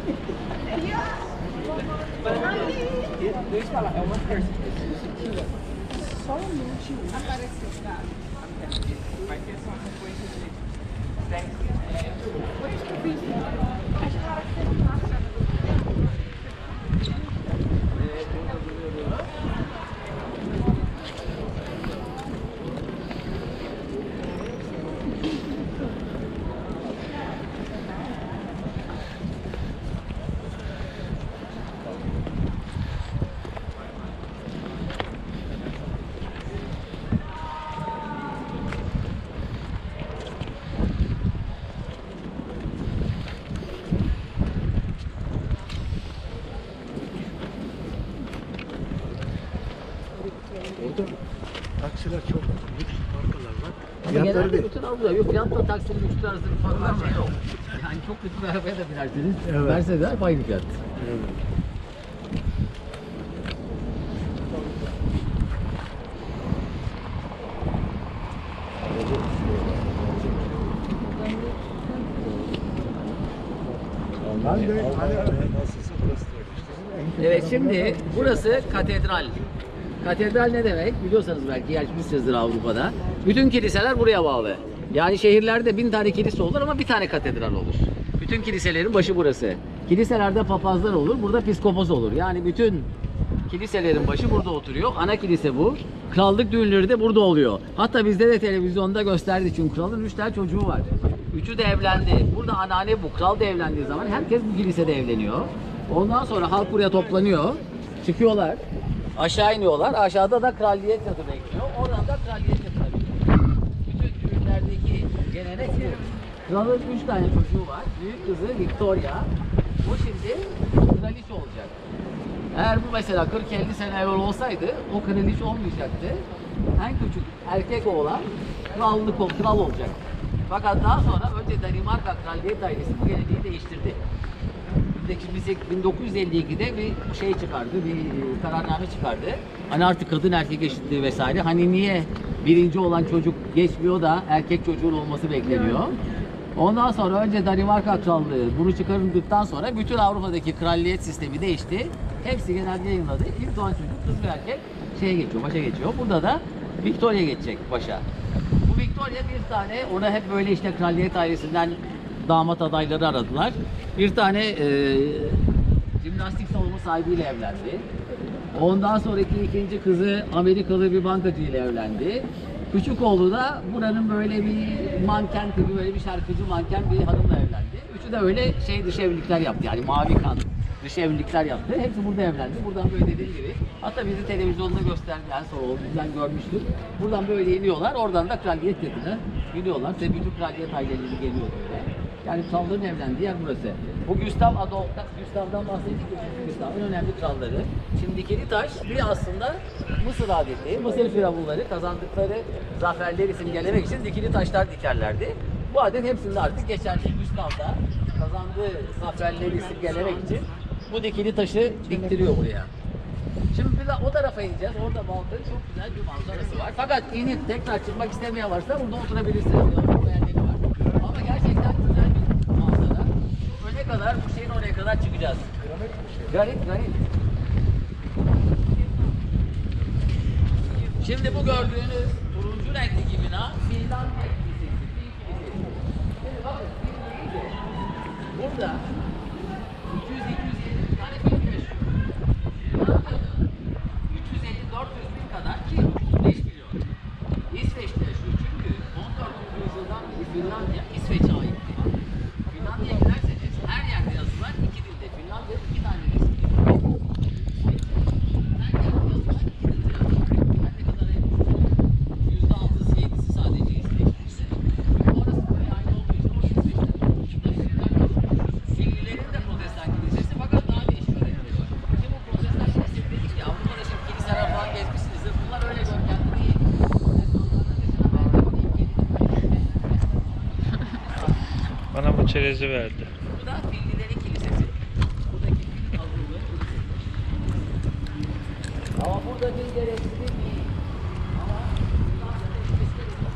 Deixa eu falar, é uma terça. Somente Apareceu, tá? vai ter só uma sequência de 10 por isso que eu fiz. Acho que ela tem uma massa. Orada taksiler çok lüks markalar var. Ama Fiyatları genelde değil. bütün Avrupa'da yok. Fiyatla taksinin üçlü arasında bir fark var şey yok. Yani çok kötü bir arabaya da binerseniz Evet. Mercedes hep aynı fiyat. Evet. Ben de hani nasılsa burası da işte. Evet, şimdi burası katedral. Katedral ne demek? Biliyorsanız belki gelmişsinizdir Avrupa'da. Bütün kiliseler buraya bağlı. Yani şehirlerde 1000 tane kilise olur ama bir tane katedral olur. Bütün kiliselerin başı burası. Kiliselerde papazlar olur, burada piskopos olur. Yani bütün kiliselerin başı burada oturuyor. Ana kilise bu. Krallık düğünleri de burada oluyor. Hatta bizde de televizyonda gösterdi çünkü kralın 3 tane çocuğu var. Üçü de evlendi. Burada anneanne bu. Kral da evlendiği zaman herkes bu kilisede evleniyor. Ondan sonra halk buraya toplanıyor. Çıkıyorlar. Aşağı iniyorlar. Aşağıda da kraliyet yatı bekliyor. Oradan da kraliyet yatına biniyor. Bütün düğünlerdeki gelenek bu. Kralın 3 tane çocuğu var. Büyük kızı Victoria. O şimdi kraliçe olacak. Eğer bu mesela 40-50 sene evvel olsaydı o kraliçe olmayacaktı. En küçük erkek oğlan kral olacak. Fakat daha sonra önce Danimarka Kraliyet ailesi bu geleneği değiştirdi. 1952'de bir şey çıkardı, bir kararname çıkardı. Hani artık kadın erkek eşitliği vesaire. Hani niye birinci olan çocuk geçmiyor da erkek çocuğun olması bekleniyor. Ondan sonra önce Danimarka Krallığı bunu çıkarıldıktan sonra bütün Avrupa'daki kraliyet sistemi değişti. Hepsi genelde yayınladı. İlk doğan çocuk kız ve erkek şeye geçiyor, başa geçiyor. Burada da Victoria geçecek başa. Bu Victoria bir tane, ona hep böyle işte kraliyet ailesinden damat adayları aradılar. Bir tane jimnastik salonu sahibiyle evlendi. Ondan sonraki ikinci kızı Amerikalı bir bankacı ile evlendi. Küçük oğlu da buranın böyle bir manken gibi, böyle bir şarkıcı manken bir hanımla evlendi. Üçü de öyle dış evlilikler yaptı, yani mavi kan dış evlilikler yaptı. Hepsi burada evlendi. Buradan böyle dediğim gibi. Hatta bizi televizyonda gösterdiler, sonra o yüzden görmüştük. Buradan böyle iniyorlar, oradan da kraliyet yatına gidiyorlar. Ve bütün kraliyet aileleri geliyor böyle. Yani kralların evlendiği yer burası. Bu Gustav'dan bahsettik. Gustav'ın önemli kralları. Şimdi dikili taş bir aslında Mısır adeti. Mısır firavunları kazandıkları zaferleri simgelemek için dikili taşlar dikerlerdi. Bu adet hepsinde artık geçerli. Gustav da kazandığı zaferleri simgelemek için bu dikili taşı diktiriyor buraya. Şimdi biz o tarafa ineceğiz. Orada Balta'nın çok güzel bir manzarası var. Fakat inip tekrar çıkmak istemeyen varsa burada oturabilirsiniz. Yerleri var. Ama gerçekten güzel bir manzara. Öne kadar, bu şeyin oraya kadar çıkacağız. Granit. Şimdi bu gördüğünüz turuncu renkli bina Finlandiya Kilisesi. Şimdi bakın, burada 200-250 tane film yaşıyor. 350-400 bin kadar ki 5 milyon. İsveç'te yaşıyor çünkü 14. yüzyıldan beri Finlandiya İsveç'e aitti. Finlandiya'ya giderseniz her yerde yazılar iki dilde. Finlandiya'da 2 tane resim. Her yerde yazılar 2 dilde yazıyor. Her ne kadar %6'sı 7'si sadece İsveç'te. Orası böyle aynı olduğu için o İsveç'te. Finlilerin de protestan kilisesi fakat daha değişik öğretleri var. Şimdi bu protestan kilisesi dedik ya, Avrupa'da şimdi kiliseler falan gezmişsinizdir. Bunlar öyle görkemli değil. Bana bu çerezi verdi. Bu da Finlilerin kilisesi. Buradaki Fin azınlığı kilisesi. Ama burada bir gereksiz değil. Ama Finlandiya'da kilisesi yok.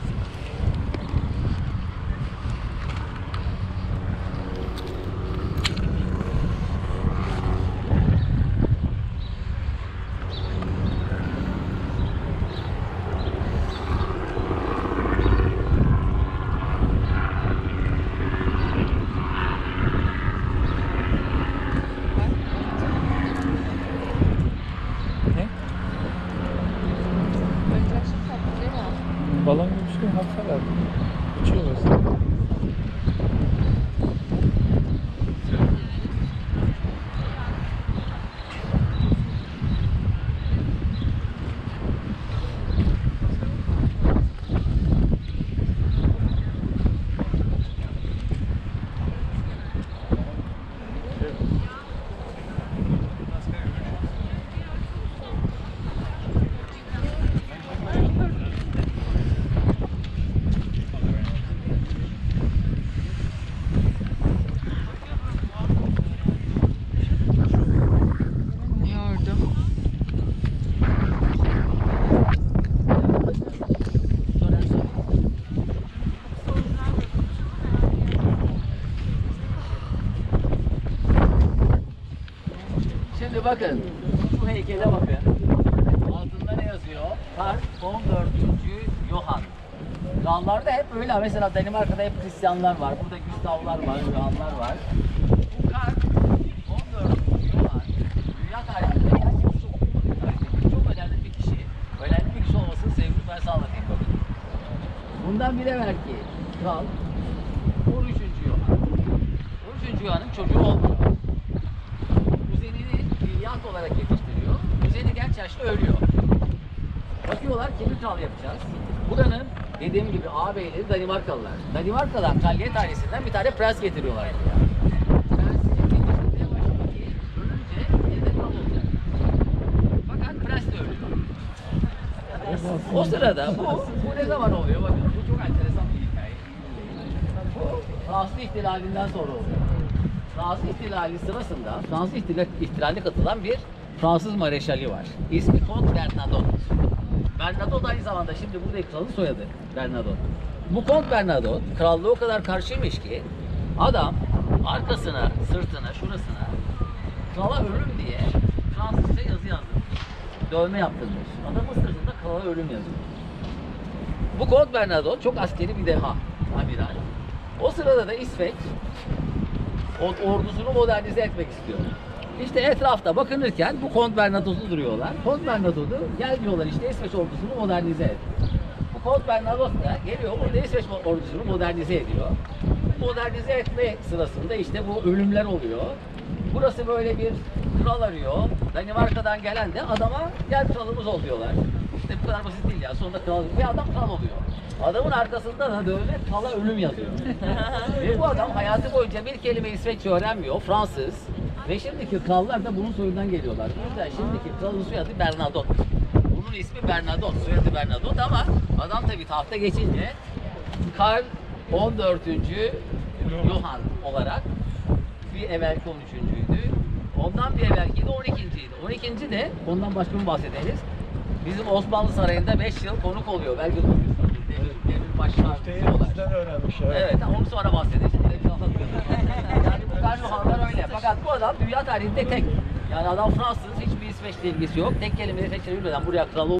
Şimdi bakın, şu heykele bakın. Altında ne yazıyor? Karl 14. Johann. Krallarda hep öyle. Mesela Danimarka'da hep Hristiyanlar var. Burada Gustavlar var, Johanlar var. Bu Karl 14. Johann dünya tarihinde gerçekten çok önemli bir kişi. Önemli bir kişi olmasının sebebini ben size anlatayım bakın. Bundan bir evvelki kral 13. Johann. 13. Johann'ın çocuğu olmuyor. Kuzenini milyat olarak yetiştiriyor. Kuzeni genç yaşta ölüyor. Bakıyorlar kimi kral yapacağız. Buranın dediğim gibi ağabeyleri Danimarkalılar. Danimarka'dan kraliyet ailesinden bir tane prens getiriyorlar. Prens yetiştirmeye başlıyor ki ölünce yerine kral olacak. Fakat prens de ölüyor. O sırada bu ne zaman oluyor? Bakın bu çok enteresan bir hikaye. Bu Fransız ihtilalinden sonra oluyor. Fransız ihtilali sırasında Fransız ihtilaline katılan bir Fransız mareşali var. İsmi Kont Bernadotte. Bernadotte aynı zamanda şimdi buradaki kralın soyadı Bernadotte. Bu Kont Bernadotte krallığa o kadar karşıymış ki adam arkasına, sırtına, şurasına krala ölüm diye Fransızca yazı yazdırmış. Dövme yaptırmış. Adamın sırtında krala ölüm yazıyor. Bu Kont Bernadotte çok askeri bir deha, amiral. O sırada da İsveç ordusunu modernize etmek istiyor. İşte etrafta bakınırken bu Kont Bernadotte'u duruyorlar. Kont Bernadotte'u gel diyorlar işte İsveç ordusunu modernize et. Bu Kont Bernadotte da geliyor burada İsveç ordusunu modernize ediyor. Modernize etme sırasında işte bu ölümler oluyor. Burası böyle bir kral arıyor. Danimarka'dan gelen de adama gel kralımız ol diyorlar. İşte bu kadar basit değil ya. Sonunda kral ve adam kral oluyor. Adamın arkasında da dövme krala ölüm yazıyor. Ve bu adam hayatı boyunca bir kelime İsveççe öğrenmiyor. Fransız. Ve şimdiki krallar da bunun soyundan geliyorlar. O yüzden şimdiki kralın soyadı Bernadotte. Bunun ismi Bernadotte, soyadı Bernadotte ama adam tabii tahta geçince Karl 14. Johann olarak bir evvelki 13.'üydü. Ondan bir evvelki de 12.'ydi. 12. de ondan başka bir bahsederiz. Bizim Osmanlı Sarayı'nda 5 yıl konuk oluyor. Belki duymuşsunuz. Demirbaşlar Bizden öğrenmiş. Evet, onu sonra bahsederiz. Yani bu Karl Johan'lar öyle. Fakat bu adam dünya tarihinde tek. Yani adam Fransız, hiçbir İsveç'le ilgisi yok. Tek kelime İsveççe bilmeden buraya kral